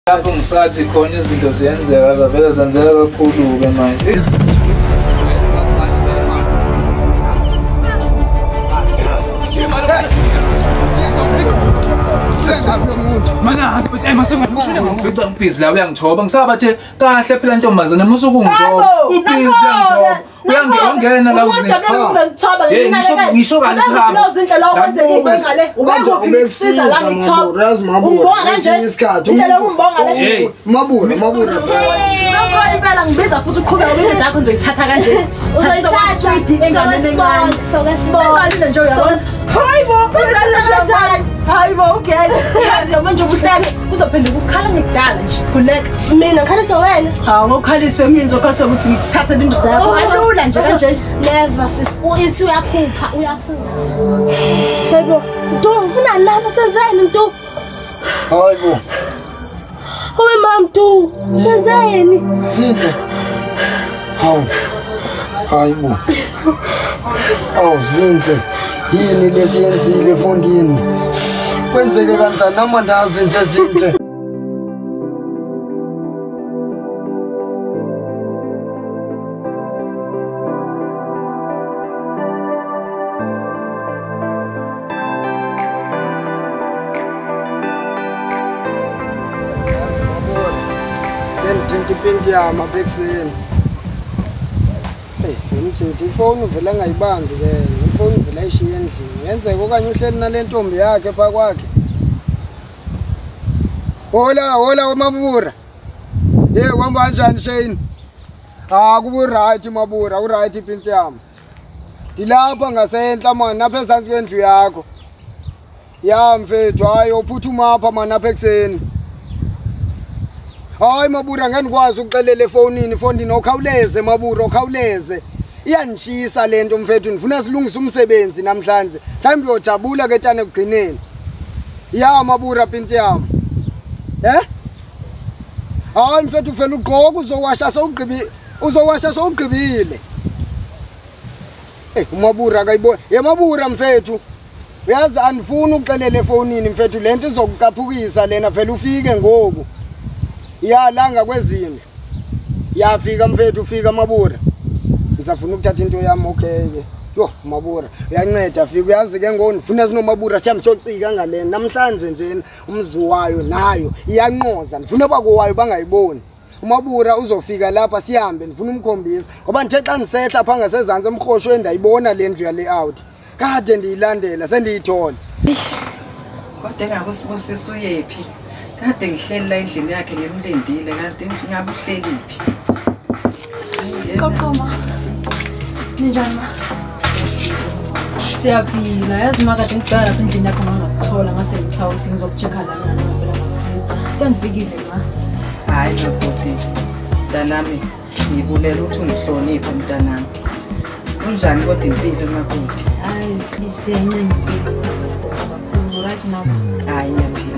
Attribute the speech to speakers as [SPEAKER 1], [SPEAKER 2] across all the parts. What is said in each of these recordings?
[SPEAKER 1] Lapho ngisathi khona izinto ziyenzeka vele zenzeka kakhulu-ke manje. Mana but mase ngikushela ngifitha ngibhizi la uyangithoba ngisabathe kahle phela ntombazana mase ukungithoba ubhizi uyangithoba uyangena la uzini ngisho kanti cha
[SPEAKER 2] izindlela okwenze ngale ubekusiza la ngithoba ubonga kanje isikhathi
[SPEAKER 3] mabura
[SPEAKER 2] impela ngibiza futhi uqhubeka ukuthi yakho ngizoyithatha kanje
[SPEAKER 4] uzoyithatha
[SPEAKER 2] soke nje uyazi hayibo ugele yazi manje ubuhlale uzophenduka ukukhala ngekudala nje khuleka
[SPEAKER 4] mina ngikhalisa wena
[SPEAKER 2] hawu ngokhalisa mina ngizokhalisa ukuthi ngithathe indoda yakho alula nje kanje
[SPEAKER 4] never sis uyithi uyaphupha hayibo nto ufuna lana senzeni nto
[SPEAKER 3] hayibo
[SPEAKER 4] owe mam nto senzeni
[SPEAKER 3] Zinhle hayibo Zinhle yini lesiyenzile efondini kwenzeke kanjani amandazi nje Zinhle Ipinti yami abekuseni. Ngimthethe ifoni uvela ngayibambi ke. Ifoni uvela ayishiye endlini. Yenzeka okanye uhleli nale ntombi yakhe pha kwakhe. Hola uMabura. Kwamba kanjani Shane? Kubu right Mabura, u right ipinti yami. Dilapha ngasenhla manje napha ezantsi kwendlu yakho. Ya mfethu hayi uphuthuma apha manje apha ekuseni. Hayi Mabura ngeke ngikwazi ukuxelela efondini okhawuleze Mabura okhawuleze iyanishisa lento mfethu ngifuna silungise umsebenzi namhlanje mhlawumbe uyojabula ke tane kugcineni ya Mabura pinti yami hayi mfethu ufela ugqoka uzowasha sowugqibile uMabura akayibona Mabura mfethu uyazi andifuni ukuxelela efonini mfethu lento izokucaphukisa lena vele ufike ngoku ya langa kwezini yafika mfethu ufika Mabura ngizafuna ukuthatha into yami okay yo Mabura uyanceda fika uyazi ke ngo ngifuna sinoMabura siyamshocika ngalena namhlanje nje umziwayo nayo iyanqoza ngifuna bakowayo bangayiboni uMabura uzofika lapha sihambe ngifuna umkhombisa ngoba ngithe xa ngisehla pha ngasezantsi emkhosho endayibona le ndlu ya layout kade ndiyilandela sendiyithola
[SPEAKER 5] kodwa engakubusisa uyephi kade ngihleli la endlini yakhe ngimlindile kanti ngabe uhlelephi
[SPEAKER 2] Qoqoma ninjani ma siyaphila yazi makade ngibheka lapha endlini yakho ngakuthola ngase ngithawa ukuthi ngizokuchecka lana ngibela ngafutha sengifikile ma
[SPEAKER 5] hayi makoti mntanami ngibulela ukuthi ungihloniphe mntanami unjani kodwa impilo makoti
[SPEAKER 2] hayi sisenyempilo right now
[SPEAKER 5] hayi ngiyaphila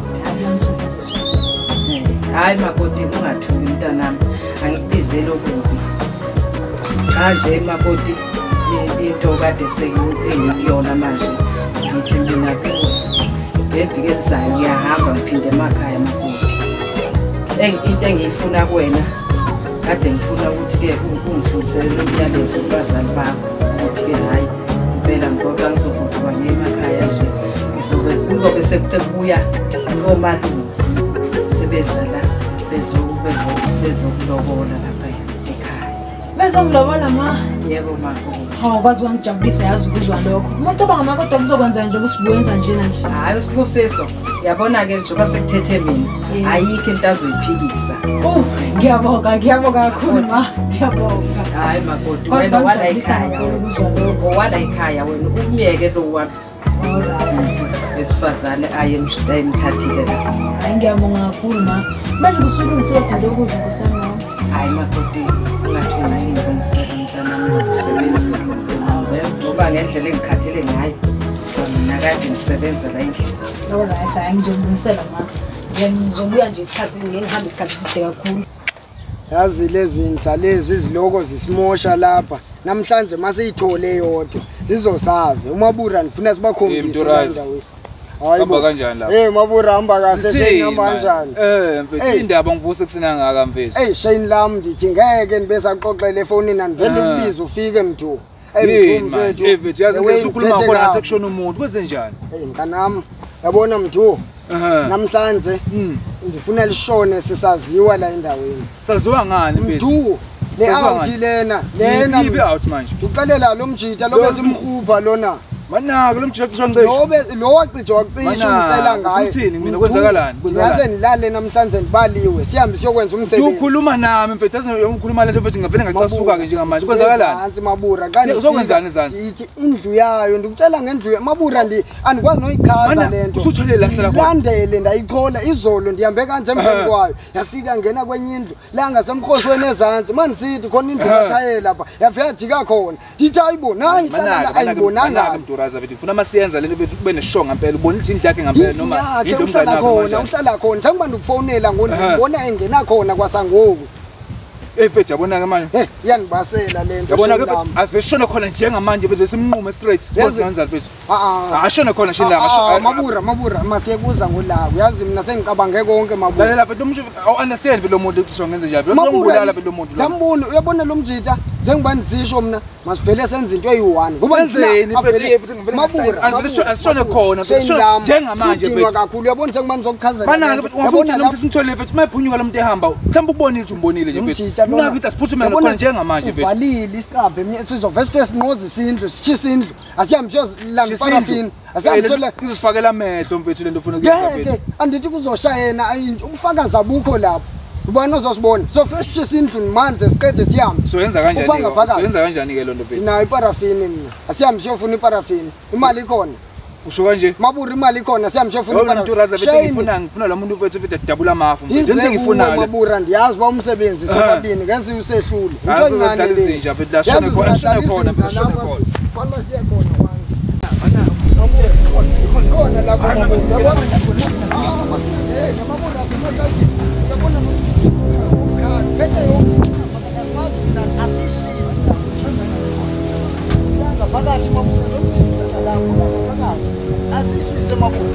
[SPEAKER 5] hayi makoti ungathuki mntanami angikubizele okubi kanje makoti into kade sengiyona manje ngithi mina kuwe ngeviki elizayo ngiyahamba ngiphinde emakhaya makoti into engiyifuna kuwena kade ngifuna ukuthi-ke ungidlulisele umyalezo kubazali bakho ukuthi-ke hhayi impela ngoba ngizogoduka ngiye emakhaya nje ngizobe sekubuya omalume sebeza la bezokulobola lapha ekhaya
[SPEAKER 2] bezokulobola ma
[SPEAKER 5] yebo makho
[SPEAKER 2] hawu kwazi wangijabulisa yazi ukuzwa lokho umuntu obanga kodwa kuzokwenza nje ukusibuyenza njena nje
[SPEAKER 5] hayi usibusiso yabona-ke njengoba sekuthethe mina ayikho into azoyiphikisa
[SPEAKER 2] ngiyabonga kakhulu ma ngiyabonga
[SPEAKER 5] hayi makoti wena wala ekhaya wena umyeke lo wami esifazane ayemthathile la
[SPEAKER 2] hayi ngiyabonga kakhulu ma manje kusulungisela dala ukudla nkosana wami
[SPEAKER 5] hayi makoti ungathuna ingilungisela mntanami ngokusebenzisa ngoba ngendlela engikhathele ngayo mina kade ngisebenza la endlini
[SPEAKER 2] alright hayi ngizolungisela ma ngizobuya nje isikhathi ngihamba isikhathi eside kakhulu
[SPEAKER 3] yazi lezi ntsha lezi iziloko zisimosha lapha namhlanje maseyithole yodwa sizosazi uMabura ngifuna sibakhombise la ndawo
[SPEAKER 1] hamba kanjani la
[SPEAKER 3] Mabura hamba kahle sehamba kanjani
[SPEAKER 1] mfethu indaba ngivuse kusina ngaka mfethu
[SPEAKER 3] Shane lami ndithi ngeke nibesaqoqele efonini nivele ubize ufike mthu
[SPEAKER 1] mfethu yazi ngeke ukhuluma khona ngathi kushona umuntu kwenze njani
[SPEAKER 3] mntanami yabona mthu namhlanje ngifuna lishone sisaziwa la endaweni
[SPEAKER 1] saziwa ngani
[SPEAKER 3] mfethu le out lena
[SPEAKER 1] ibe out manje
[SPEAKER 3] uqalela lo mjita lo bezimkhupha lona
[SPEAKER 1] manaka lo mjita kusho ngisho
[SPEAKER 3] lo wacija wacisha umcela ngaye
[SPEAKER 1] uthini mina kwenzakalani
[SPEAKER 3] yaze nilale namhlanje nibaliwe sihambe siyokwenza umsebenzi
[SPEAKER 1] ukhuluma nami mfethu yazi ukhuluma lento mfethu ngivele ngacasuka ke njengamanje kwenzakalani
[SPEAKER 3] hansi mabura kanti
[SPEAKER 1] uzokwenzani izansi
[SPEAKER 3] ithi indlu yayo ndikucela ngendlu mabura andikwazi noyichaza lento
[SPEAKER 1] usutholele la hlala khona
[SPEAKER 3] landele ndayiqhola izolo ndihambe kanje emveni kwayo yafika ngena kwenye indlu la ngasemkhosweni ezantsi manje sithi khona indlu kathayela lapha yafika yajika khona ndithi ayibona ayibonanga
[SPEAKER 1] raza bethi ufuna masiyenza lento bethi kube neshonga ngempela ubona ukuthi indlu yakhe ngempela noma into omncane
[SPEAKER 3] khona uhlala khona njengoba ndikufonela ngibona engena khona kwasangoku
[SPEAKER 1] mfethu yabona ke manje
[SPEAKER 3] yanibasela lento
[SPEAKER 1] yabona ke asiveshona khona njengamanje bese simnqume straight siphose kanjani mfethu ashona khona shindanga
[SPEAKER 3] mabura masiyekuza ngolawo yazi mina sengicabange konke mabura
[SPEAKER 1] lalela mfethu umuntu understand lo muntu kusho ngenze njalo ngibulala lo muntu lo
[SPEAKER 3] dambuni uyabona lo mjita njengoba ndisisho mina masivele senze into eyi1
[SPEAKER 1] ngoba senzeni mfethu
[SPEAKER 3] mabura
[SPEAKER 1] asishone khona njengamanje
[SPEAKER 3] mfethu kakhulu uyabona njengoba nizokuchazela
[SPEAKER 1] bana ke ungafuna lo msithole mfethu mayiphunyuka lo muntu ehamba mhlawumbe ubonile ukuthi umbonile nje mfethu nakuthi asiphuthume khona njengamanje mfethu
[SPEAKER 3] uvalile isicabhe mina sizovese sinqoza isindlu sichisa indlu asihambe siyolanga parafini asihambe sole
[SPEAKER 1] izifakela amehlo mfethu lento ufuna ukuyenza mfethu
[SPEAKER 3] andithi kuzoshayena ubufakazi abukho lapho ubani ozosibona sofresh indlu manje siqede sihambe
[SPEAKER 1] soyenza kanjani ke lo nto mfethu
[SPEAKER 3] nayo iparafini mina asihambe siyofuna iparafini imali ikhona
[SPEAKER 1] usho kanje
[SPEAKER 3] maburi imali ikhona sihambe siyofuna
[SPEAKER 1] iparafini ngifuna lo muntu mfethu adabula amafu mfethu into engifunayo
[SPEAKER 3] mabura ndiyazi ba umsebenzi sobabini ngeze usehlule
[SPEAKER 1] into encane nje mfethu la shone khona mfethu shone khona
[SPEAKER 3] fana siya khona khona la khona mabura Pete yo makatamazi na asishisa sanga phakathi mabura la phakathi asishise mabura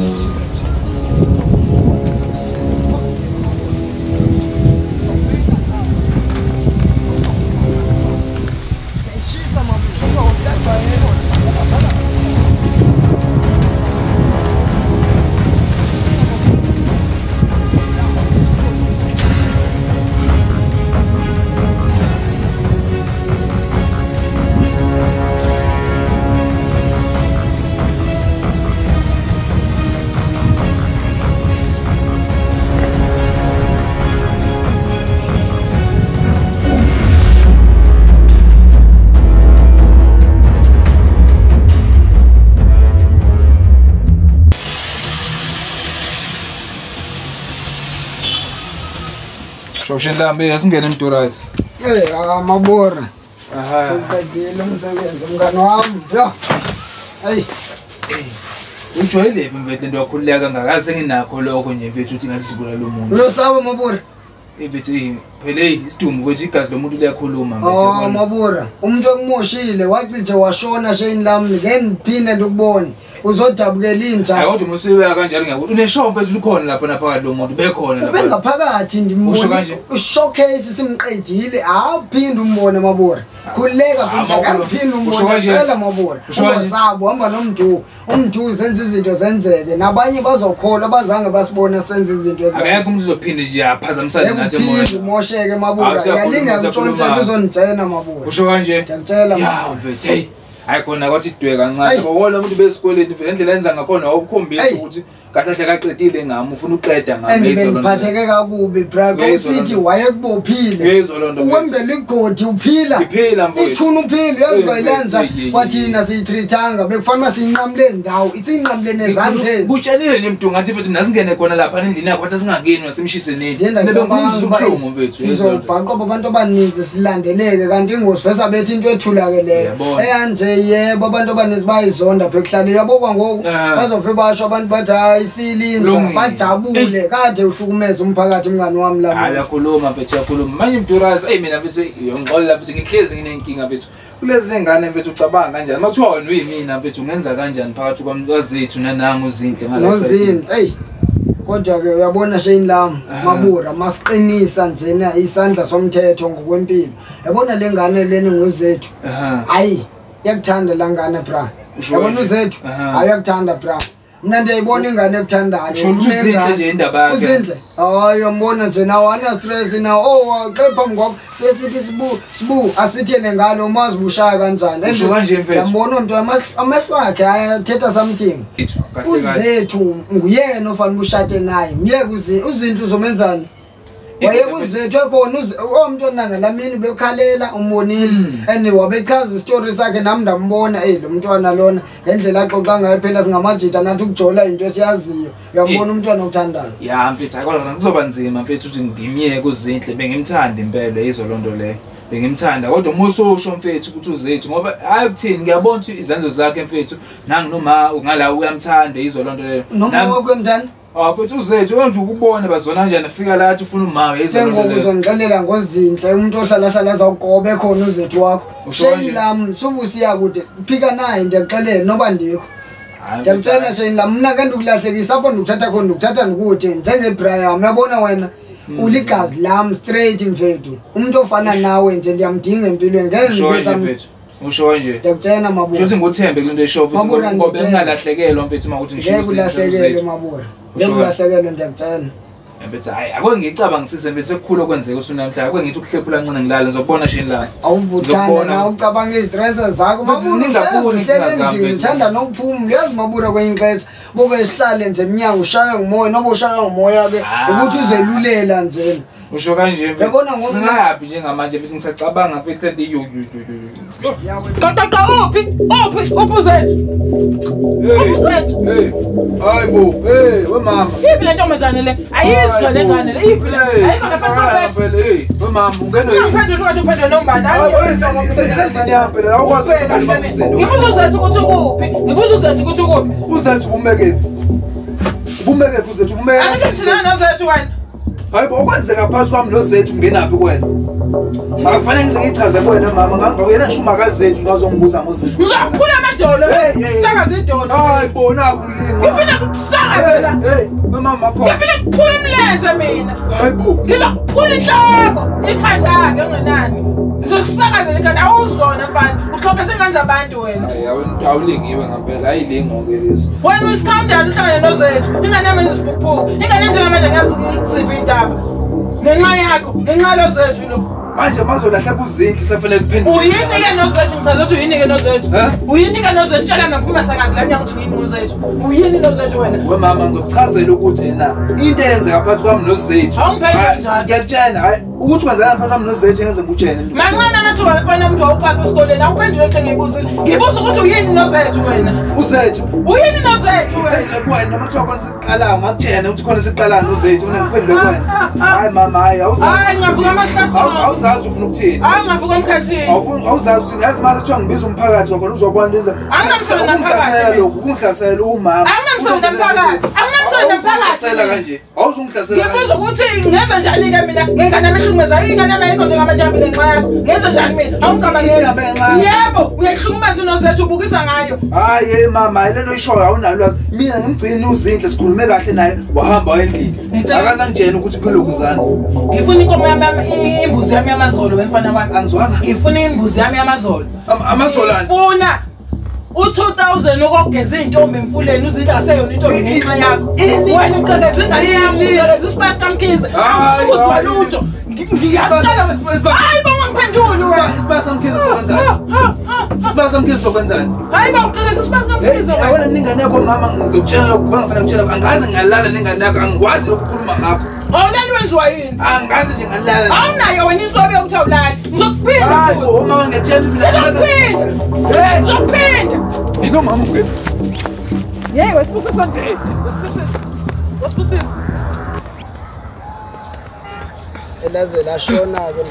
[SPEAKER 3] shisa mabura ngokuthatha yena
[SPEAKER 1] Shoshendlambe yasingena emnturazi
[SPEAKER 3] mabura soqedile umsebenzi mngani wami yo hey
[SPEAKER 1] ujwayele mfethu lento wakhululeka kangakaze nginakho lokho nje mfethu uthi ngathi sibula lo muntu
[SPEAKER 3] losaba mabura
[SPEAKER 1] mfethu phele isidumbu mfethu igazi lo muntu liyakhuluma mfethu
[SPEAKER 3] mabura umuntu okumoshile wacije washona shayini lami ngeke ngiphinde ndikubone uzodabukela inja
[SPEAKER 1] hayi kodwa musiwe kanjalo ngiyakuthi uneshow mfethu ukhona lapha naphakathi lo muntu bekhona lapha
[SPEAKER 3] bengaphakathi ndimbona ushowcase simqedile awuphinde umbone mabura khuleka futhi akaphinde umbone cela mabura usabo hamba nomntu zenza izinto zenzeke nabanye bazokhola bazange basibona senza izinto
[SPEAKER 1] ezenzeke akekho umuntu uzophinde nje yaphazamisana nathi
[SPEAKER 3] emoya mosheke mabura yalinga ngitshontshe uzonitshena mabura
[SPEAKER 1] usho kanje
[SPEAKER 3] ngiyacela
[SPEAKER 1] mfethu hey hayi khona kwathi idwe kancane bawona umuntu besikoleni vele indlela enza ngakhona awukukhombisa ukuthi kahle kaqedile ngami ufuna uqeda ngami
[SPEAKER 3] izolo ngiphatheke kakubi bra usithi wayekubophile uwembele igodi uphila
[SPEAKER 1] mfowethu
[SPEAKER 3] ithuna uphila yazi bayilanza kwathina siyithritanga bekufanele sinqamle ndawo isinqamle nezandlezi
[SPEAKER 1] kutshanile nje mntu ngathi mfethu nasingene khona lapha endlini yakho kwathi singangeni wasemshise nini nebengumzuzu ubuhlungu mfethu
[SPEAKER 3] sizobhaqwa abantu abaninzi silandeleke kanti ingozi vesa bethi into ethulakeleyo eyanje yebo abantu abaninzi bayizonda bekuhlale yabo kwangoku bazofike basho abantu bathi bayifili inja bajabule kade uhlukumeza umphakathi umngani wami la.
[SPEAKER 1] Hayi yakhuluma mfethu yakhuluma. Manje Mdurazi mina mfethu ngixolela mfethu ngihlezi nginenkinga mfethu. Kulezi ngane mfethu ucabanga kanjani? Makuthiwa wena uyimina mfethu ungenza kanjani phakathi kwazethu nanangu uzinhle ngalesa.
[SPEAKER 3] Nozinhle hey. Kodwa ke uyabona Shane lami Mabura masiqinisa njena isandla somthetho ngokwempilo. Yabona lengane leni nguzethu. Hayi yakuthanda langane bra. Yabona uzethu ayakuthanda bra. Mina ndiyayibona ingane ekuthandayo.
[SPEAKER 1] Uzinhle nje indaba yakhe. Uzinhle.
[SPEAKER 3] Hayi uyambona nje nawo ana stress na kepha ngoba fesithi sibu asithele ngalo umazi bushaya kanjani. Yambona umuntu amehlo akhe ayathetha something. Uzethu nguyena ofanele ushate naye. Miyeke uzinto uzomenzani? Wayekuzethu ekhona umuntu onanga lamini bekhalela umbonile and wabechaza istory sakhe nami ndambona lo mntwana lona ngendlela axoxa ngayo phela singamajita nathi ukujola into esiyaziyo uyambona umntwana othandayo
[SPEAKER 1] ya mfethu kodwa kuzoba nzima mfethu ukuthi ngimiyeke uzinhle bengimthanda impela izolondo le bengimthanda kodwa umusosho mfethu ukuthi uzethu ngoba hayi kuthini ngiyabona ukuthi izenzo zakhe mfethu nangi noma ngala uyamthanda izolondo le
[SPEAKER 3] noma wokwemthanda
[SPEAKER 1] mfethu uzethu wenza ukubona bazona kanjani afika la athi ufuna umawe
[SPEAKER 3] izolondo le ngizongixelela ngozinhle umuntu ohlala zagobe khona uzethu wakho Shane lami subusiya kude phika naye ndiyaxelela noba ndikho ngiyamtshela Shane lami mina kanti ukulahlekisa apho ndikuthatha khona ndikuthatha ndikude njengeBrian uyabona wena uligazi lami straight mfethu umuntu ofana nawe nje ndiyamdinga empilweni ngeke ngibiza mfethu
[SPEAKER 1] usho nje
[SPEAKER 3] ndiyakutshela Mabura
[SPEAKER 1] futhi ngothembe kulento eshofu ngoba bengalahlekelwa mfethu uma ukuthi
[SPEAKER 3] ngishilo ulahlekelwe Mabura ngiyalahlekelwa ndiyakutshela
[SPEAKER 1] mfethu hayi ake ngicabangisise mfethu sekukhulu okwenzeka usunamhlanje ake ngithi ukuhlephula kancane ngilala ngizobona Shane la
[SPEAKER 3] awuvuthana na ucabanga izidress zakho Mabura ngithanda nokuphuma uyazi Mabura kwenye ixesha boke sihlale nje eminyango ushaya ngumoya noba ushaya ngumoya ke ukuthi uzelulela nje
[SPEAKER 1] usho kanje
[SPEAKER 3] yabona ngoba
[SPEAKER 1] singayapi njengamanje mfethu ngisacabanga mfethu ethi uphi uzethu hayibo we mama
[SPEAKER 5] ipi le ntombazane le ayizwa le ngane le ipi le ayikho ngaphansi
[SPEAKER 1] we mama ungene
[SPEAKER 5] uphendula nombani
[SPEAKER 1] sendlini yami phela awukwazi
[SPEAKER 5] ngibuza uzethu ukuthi ukuphi ngibuza uzethu ukuthi ukuphi
[SPEAKER 1] uzethu umekephi uzethu umeke
[SPEAKER 5] akuthina nozethu wena
[SPEAKER 1] hayibo okwenzeka phakathi kwami nozethu ngenaphi kuwena akufanele ngize ngichaze kuwena mama ngangiyena ngisho makazethu ngazongibuza ngozethu
[SPEAKER 5] uzaphula amadolo sakaza idolo
[SPEAKER 1] hayibo naku mlinga
[SPEAKER 5] ngifuna ukusakaza
[SPEAKER 1] mama makho
[SPEAKER 5] ngifuna ukuphula umlenze mina
[SPEAKER 1] hayibo
[SPEAKER 5] ngizokuphula inhloko ikhanda ke ngenani ngizosakaza lekhanda awuzona mfana uxhophese ngenza abantu wena
[SPEAKER 1] awulingiwe ngempela ayilingo ke lezi
[SPEAKER 5] wena usikhawundana uhlangane nozethu ingane yami izibhukubhuku ingane njengamanje ngiyazi kusiphi indaba ngenxa yakho ngenxa lozethu lo
[SPEAKER 1] manje mazolahla kuzinhle sefanele kuphendula
[SPEAKER 5] uyini-ke nozethu ngichaza ukuthi uyini-ke nozethu uyini-ke nozethu tshela naphuma sakazi la mnyango ukuthi uyini nozethu uyini nozethu wena
[SPEAKER 1] we mama ngizokuchazela ukuthi na into eyenzeka phakathi kwami nozethu
[SPEAKER 5] awungiphendula njalo
[SPEAKER 1] ngiyakutshela hayi ukuthi kwenzeka phakathi kwami nozethu yenze ngikutshele
[SPEAKER 5] mancane amathuba afana umuntu wawuphasa esikoleni awuphendule into engiyibuzile ngibuza ukuthi uyini nozethu wena
[SPEAKER 1] uzethu
[SPEAKER 5] uyini nozethu wena
[SPEAKER 1] kuwena amathuba khona siqalayo ngakutshela ukuthi khona siqalayo nozethu mina ngiphendule kuwena hayi mama hayi
[SPEAKER 5] hayi ngavuka amahlaso
[SPEAKER 1] awuzazi ufuna ukuthini
[SPEAKER 5] hayi ngavuka emkhathini
[SPEAKER 1] awuzazi ukuthi yazi mase kuthiwa ngibiza umphakathi wakhona uzobona into
[SPEAKER 5] anginamsebenzi nomphakathi
[SPEAKER 1] lokhu kungihlasela umama
[SPEAKER 5] anginamsebenzi nomphakathi anginamsebenzi nomphakathi
[SPEAKER 1] kanje awuzungihlasela
[SPEAKER 5] ngibuza ukuthi ngenza njani ke mina ngengane amehlukumeza ingane yami ayikho njengabantu abile ngenxa yakho ngenza njani mina awucabangeli yebo uyahlukumeza unozethu ubukisa ngayo
[SPEAKER 1] hayi mama lento ishoyo awunalo lwazi mina ngimgcini uzinhle sikhulume kahle naye wahamba endlini akazangitshela ukuthi kulokuzana
[SPEAKER 5] ngifuna inkomo yami imbuzi yami yamazolo wemfana wami
[SPEAKER 1] angizwana
[SPEAKER 5] ngifuna imbuzi yami yamazolo
[SPEAKER 1] amazolana
[SPEAKER 5] ngifuna u2000 ukugeza intombi emfuleni uzinhle aseyona intombi ngenxa yakho wena ucekeza ingane yami ucekeza isipasi kamkhize uzwa lutho ngiyacela hayi bangiphendule wena
[SPEAKER 1] isipasi kamkhize sokwenzani isipasi kamkhize sokwenzani
[SPEAKER 5] hayi bawucekeza isipasi kamkhize
[SPEAKER 1] wena ningane yakho mama ngikutshela lokho bangafanele ukutshela angaze ngalala ningane yakho angikwazi ukukhuluma ngakho
[SPEAKER 5] awulali wenziwa yini
[SPEAKER 1] angazi nje ngalala
[SPEAKER 5] awunayo wena iswabe yokuthi awulali ngizokuphinda
[SPEAKER 1] hayi mama ngiyatshela
[SPEAKER 5] ngizokuphinda ngizokuphinda
[SPEAKER 1] ino mama kwethu
[SPEAKER 5] yey wesibusisa wesibusisa
[SPEAKER 3] elaze lashona ke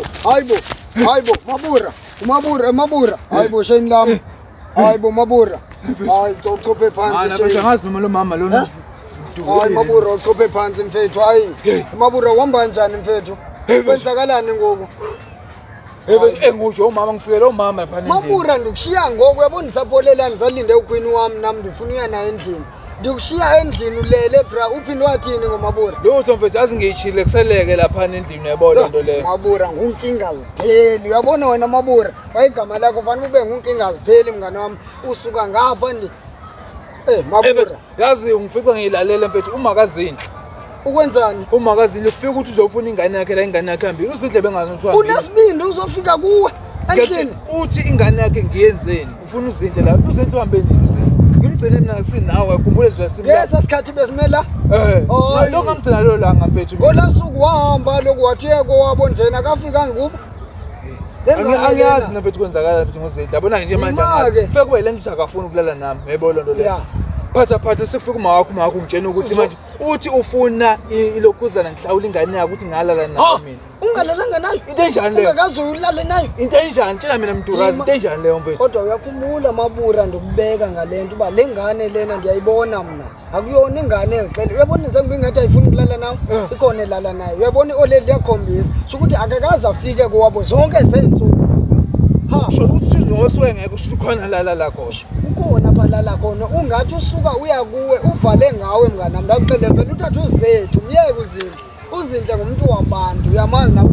[SPEAKER 3] hayibo Mabura hayibo Shane lami hayibo Mabura Hayi uchophe phansi.
[SPEAKER 1] Mfethu angazi noma lo mama lona.
[SPEAKER 3] Hayi Mabura uchophe phansi mfethu. Hayi Mabura uhamba kanjani mfethu? Kwenzakalani ngoku?
[SPEAKER 1] Engusho umama ngifike lo mama lapha endlini.
[SPEAKER 3] Mabura ndikushiya ngoku uyabona isapholelani zalinde uQueen wami nami ndifuna uya naye endlini. Ndikushiya endlini ulele bra uphinde wathini ngoMabura?
[SPEAKER 1] Lutho mfethu azi ngiyishile kuseleke lapha endlini uyabona into leyo.
[SPEAKER 3] Mabura ngunkinga zipheli uyabona wena Mabura wayigama lakho fanele ube ngunkinga zipheli mngani wami usuka ngapha ndi Mabura
[SPEAKER 1] yazi ungifica ngiyilalela mfethu uma kazinhle
[SPEAKER 3] ukwenzani
[SPEAKER 1] uma kazinhle ufika ukuthi uzofuna ingane yakhe la ingane yakhe hambile uzidle bengazothwa
[SPEAKER 3] unesibindi uzofika kuwe endlini
[SPEAKER 1] uthi ingane yakhe ngiyenzeni ufuna uzinhle la uzinhle uhambe endlini uzinhle ngimgcine mina sinawe akhumbule dla simla
[SPEAKER 3] yesa sikhathi besimela
[SPEAKER 1] lo ngamgcina lo langa mfethu
[SPEAKER 3] ngola suku wahamba lokhu wathiyeko wabo njena akafika ngikubo
[SPEAKER 1] angiyazi mfethu kwenzakala mfethu ngozinhle yabona nje manje angazi ufike kube lento uthi akafuni ukulala nami yebo lo nto leyo phatha sekufika uma wakho ungitshena ukuthi manje uthi ufuna ilokhuzana ngihlawula ingane yakho ukuthi ngalala nayo mina
[SPEAKER 3] ungalalanga nayo
[SPEAKER 1] into enjani leyo
[SPEAKER 3] ungakaze ulale nayo
[SPEAKER 1] into enjani tshela mina mnturazi into enjani leyo mfethu
[SPEAKER 3] kodwa uyakhumbula Mabura ndokubeka ngalento uba lengane lena ndiyayibona mina akuyona ingane ezixele uyabona njengoba ingathi ayifuni ukulala nawe ikhona elala nayo uyabona oleli liyakhombisa ukuthi akakaze afike kwabo zonke nje insuku
[SPEAKER 1] sho ukuthi ngoswe ngeke usho khona la khona
[SPEAKER 3] ukhona phalala khona ungathi usuka uya kuwe uvale ngawe mngana nami ndakuxele vele uthatha uzethu myeke uzinhle ngumuntu wabantu uyamazi nawe